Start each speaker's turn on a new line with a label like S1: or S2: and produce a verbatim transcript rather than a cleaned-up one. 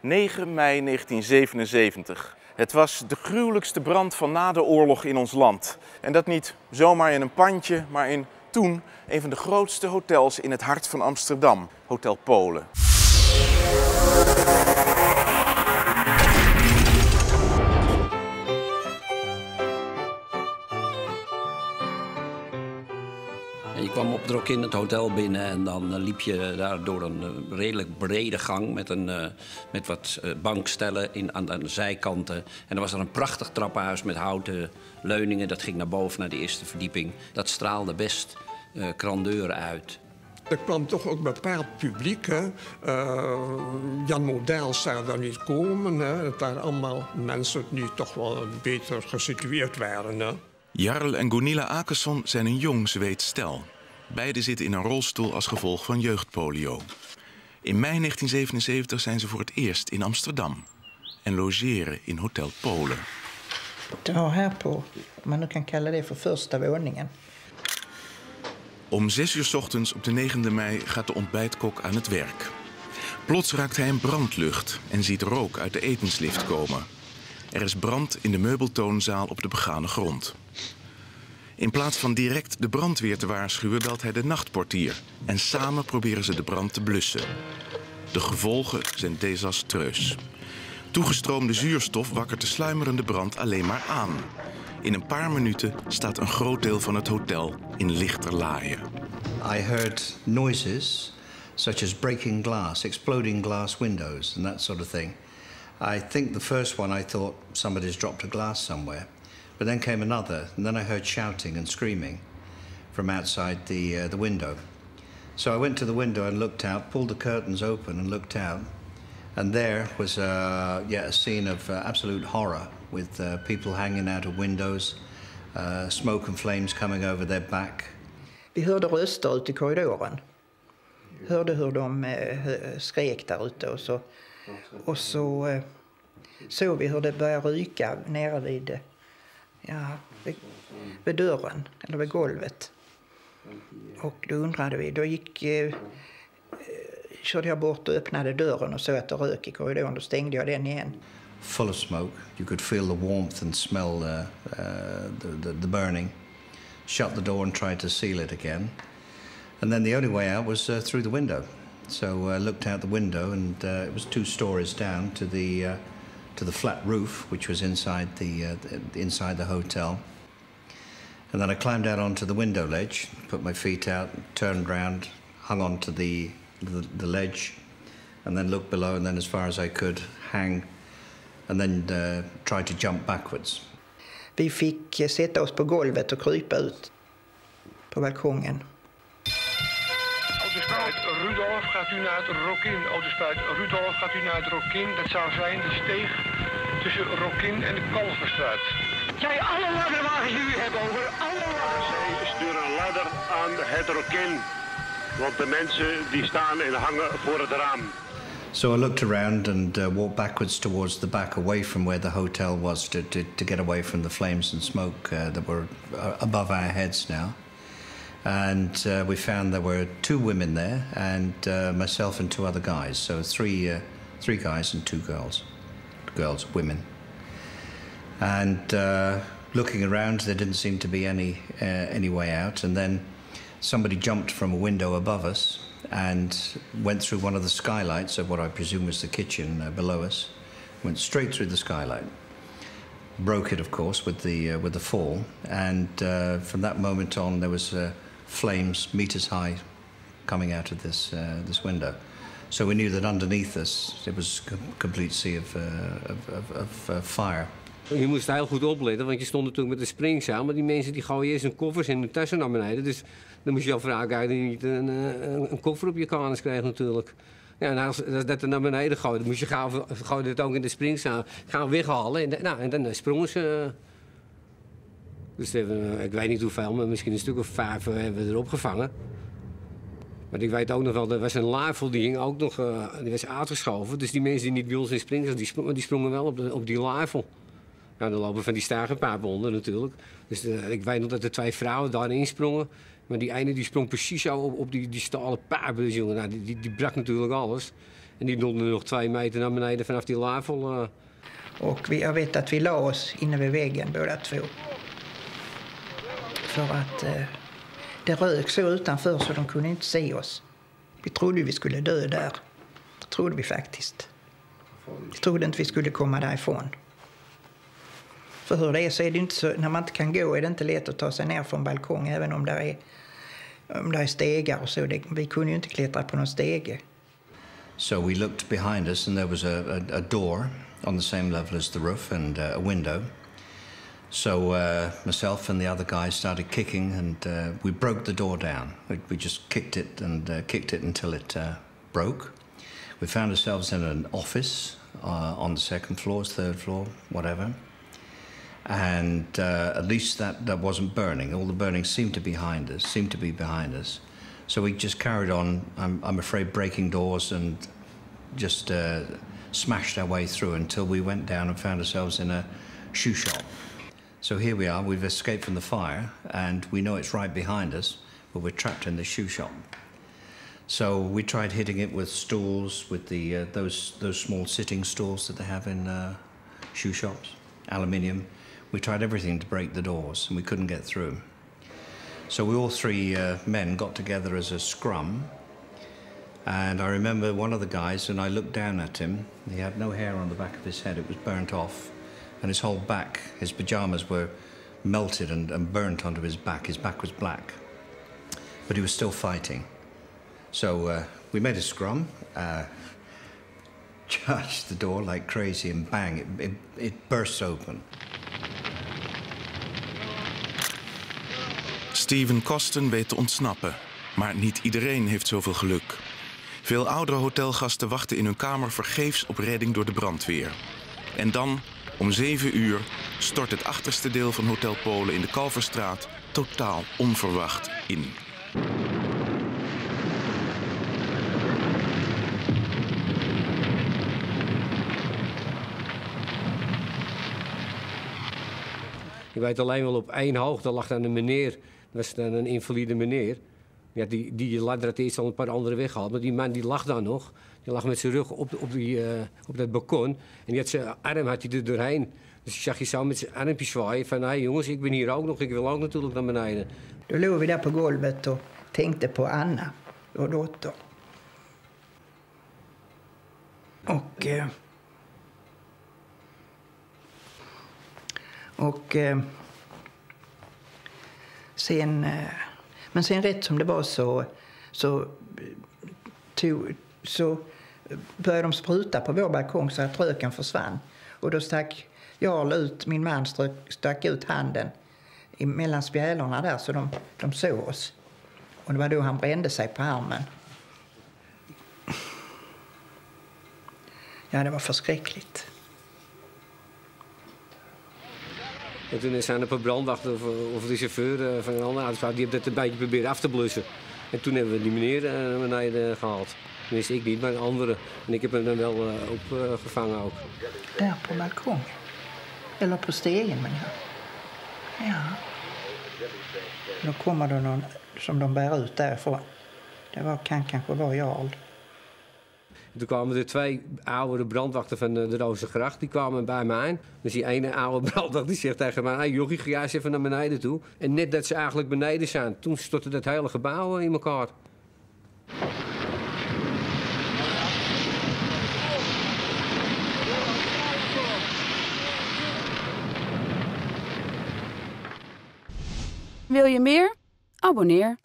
S1: negen mei negentienzevenenzeventig. Het was de gruwelijkste brand van na de oorlog in ons land. En dat niet zomaar in een pandje, maar in toen een van de grootste hotels in het hart van Amsterdam, Hotel Polen.
S2: Je kwam op het in het hotel binnen en dan liep je daar door een redelijk brede gang met, een, uh, met wat uh, bankstellen in, aan, aan de zijkanten. En dan was er een prachtig trappenhuis met houten leuningen. Dat ging naar boven, naar de eerste verdieping. Dat straalde best uh, grandeur uit.
S3: Er kwam toch ook bepaald publiek. Hè. Uh, Jan Model zou daar niet komen. Hè. Dat daar allemaal mensen die toch wel beter gesitueerd waren. Hè.
S1: Jarl en Gunilla Akeson zijn een jong Zweeds stel. Beiden zitten in een rolstoel als gevolg van jeugdpolio. In mei negentienzevenenzeventig zijn ze voor het eerst in Amsterdam en logeren in Hotel Polen.
S4: Ja, här på, om man nu kan kalla det för första våningen.
S1: Om zes uur 's ochtends op de negende mei gaat de ontbijtkok aan het werk. Plots raakt hij een brandlucht en ziet rook uit de etenslift komen. Er is brand in de meubeltoonzaal op de begane grond. In plaats van direct de brandweer te waarschuwen, belt hij de nachtportier. En samen proberen ze de brand te blussen. De gevolgen zijn desastreus. Toegestroomde zuurstof wakkert de sluimerende brand alleen maar aan. In een paar minuten staat een groot deel van het hotel in lichterlaaien.
S5: I heard noises such as breaking glass, exploding glass windows and that sort of thing. I think the first one I thought somebody's dropped a glass somewhere. But then came another, and then I heard shouting and screaming from outside the, uh, the window. So I went to the window and looked out, pulled the curtains open and looked out. And there was uh, yeah, a scene of uh, absolute horror with uh, people hanging out of windows, uh, smoke and flames coming over their back.
S4: Vi hörde röster ute i korridoren. Hörde hur de eh, skrek där ute och så, och så eh, såg vi hur det började ryka nere vid, ja, vid, vid dörren eller vid golvet. Och då undrade vi, då gick, eh, körde jag bort och öppnade dörren och såg att det rök i korridoren. Då stängde jag den igen.
S5: Full of smoke, you could feel the warmth and smell uh, uh, the, the, the burning. Shut the door and tried to seal it again. And then the only way out was uh, through the window. So I uh, looked out the window, and uh, it was two stories down to the uh, to the flat roof, which was inside the, uh, the inside the hotel. And then I climbed out onto the window ledge, put my feet out, turned round, hung onto the, the the ledge, and then looked below, and then as far as I could hang, and then uh, tried to jump backwards.
S4: Vi fick sätta oss på golvet och krypa ut på balkongen.
S6: Autospuit Rudolf, gaat u naar het Rokin. Autospuit Rudolf, gaat u naar het Rokin. Dat zou zijn de steeg tussen Rokin en de Kalverstraat. Jij alle ladderwagens die u hebt over, alle wagens.
S7: Zij sturen een ladder aan het Rokin. Want de mensen die staan en hangen voor het raam.
S5: So I looked around and uh, walked backwards towards the back, away from where the hotel was, to, to, to get away from the flames and smoke uh, that were uh, above our heads now. And uh, we found there were two women there, and uh, myself and two other guys. So three, uh, three guys and two girls, girls, women. And uh, looking around, there didn't seem to be any uh, any way out. And then somebody jumped from a window above us and went through one of the skylights of what I presume was the kitchen uh, below us. Went straight through the skylight. Broke it, of course, with the uh, with the fall. And uh, from that moment on, there was uh, flames meters high coming out of this uh, this window. So we knew that underneath us it was a complete sea of uh, of, of, of uh, fire.
S8: Je moest heel goed opletten, want je stond natuurlijk met de springzaal. Maar die mensen die gooien eerst hun koffers en hun tassen naar beneden. Dus dan moest je al vragen dat je niet een, een, een koffer op je kanus krijgt natuurlijk. Ja, en als, als dat er naar beneden gooit, dan moest je gauw, gauw dat ook in de springzaal gaan weghalen. En, nou, en dan sprongen ze. Dus hebben, ik weet niet hoeveel, maar misschien een stuk of vijf hebben we erop gevangen. Maar ik weet ook nog wel, er was een laafel die hing ook nog, uh, die was uitgeschoven. Dus die mensen die niet bij ons in springen, die sprongen, die sprongen wel op, de, op die laafel. Nou, dan lopen van die stagenpapen onder natuurlijk. Dus uh, ik weet nog dat er twee vrouwen daarin sprongen. Maar die ene die sprong precies zo op, op die, die stalen papen. Dus jongen, nou, die, die, die brak natuurlijk alles. En die donderde nog twee meter naar beneden vanaf die lavel. Uh.
S4: Och vi, jag vet att vi la oss inne vid väggen båda två. För att eh, det rök så utanför så de kunde inte se oss. Vi trodde vi skulle dö där. Det trodde vi faktiskt. Vi trodde inte vi skulle komma därifrån. För hur det är så är det inte så, när man inte kan gå är det inte lätt att ta sig ner från balkong även om det är, om det är stegar och så. Det, vi kunde ju inte klättra på någon stege.
S5: So we looked behind us and there was a, a, a door on the same level as the roof and uh, a window. So uh, myself and the other guy started kicking and uh, we broke the door down. We, we just kicked it and uh, kicked it until it uh, broke. We found ourselves in an office uh, on the second floor, third floor, whatever. And uh, at least that, that wasn't burning. All the burning seemed to be behind us, seemed to be behind us. So we just carried on, I'm, I'm afraid, breaking doors and just uh, smashed our way through until we went down and found ourselves in a shoe shop. So here we are, we've escaped from the fire and we know it's right behind us, but we're trapped in the shoe shop. So we tried hitting it with stools, with the uh, those those small sitting stools that they have in uh, shoe shops, aluminium. We tried everything to break the doors and we couldn't get through. So we all three uh, men got together as a scrum. And I remember one of the guys, and I looked down at him. He had no hair on the back of his head, it was burnt off. And his whole back, his pyjamas were melted and, and burnt onto his back. His back was black. But he was still fighting. So uh, we made a scrum, uh, charged the door like crazy, and bang, it, it, it burst open.
S1: Steven Kosten weet te ontsnappen, maar niet iedereen heeft zoveel geluk. Veel oudere hotelgasten wachten in hun kamer vergeefs op redding door de brandweer. En dan, om zeven uur, stort het achterste deel van Hotel Polen in de Kalverstraat totaal onverwacht in.
S8: Ik weet alleen wel op één hoogte lag dan een meneer, dat was dan een invalide meneer. Ja, die, die ladder had eerst al een paar anderen weggehaald, maar die man die lag daar nog. Die lag met zijn rug op, op, die, uh, op dat balkon en die had zijn arm had hij er doorheen. Dus ik zag je zo met zijn armpje zwaaien van, hé hey, jongens, ik ben hier ook nog, ik wil ook natuurlijk naar beneden.
S4: Då låg vi där på golvet och tänkte på Anna, vår dotter. Och... Eh, och eh, sen... Eh, men sen rätt som det var så, så, tog, så började de spruta på vår balkong så att röken försvann. Och då stack Jarl ut, min man stack, stack ut handen mellan spjälorna där så de, de såg oss. Och det var då han brände sig på armen. Ja, det var verschrikkelijk.
S8: En toen zijn er een paar brandwachten of, of de chauffeur van een andere auto, die heeft dat een beetje proberen af te blussen. En toen hebben we die meneer naar beneden gehaald. Tenminste, ik niet, maar een andere. En ik heb hem dan wel uh, opgevangen uh, ook.
S4: Daar på balkong? Eller på stegen, men ja. Ja. Då kommer det någon som de bär ut därifrån. Det var, kan kanske vara Jarl.
S8: Toen kwamen er twee oude brandwachten van de Rozengracht, die kwamen bij mij aan. Dus die ene oude brandwacht die zegt tegen mij, hey, jochie, ga jij eens even naar beneden toe. En net dat ze eigenlijk beneden zijn, toen stortte dat hele gebouw in elkaar.
S9: Wil je meer? Abonneer.